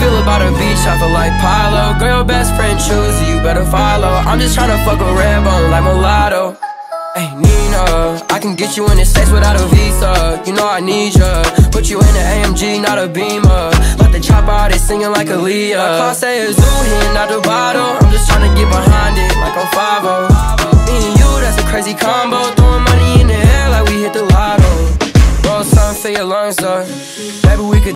feel about a beach, I feel like Pilo. Girl, your best friend choose you, better follow. I'm just tryna fuck a red bone like mulatto. Hey Nina, I can get you in the States without a visa. You know I need ya. Put you in an AMG, not a Beamer. Let the chopper out, it's singing like Aaliyah. My car say a zoo here, not the bottle. I'm just tryna get behind it like I'm 5-0. Me and you, that's a crazy combo.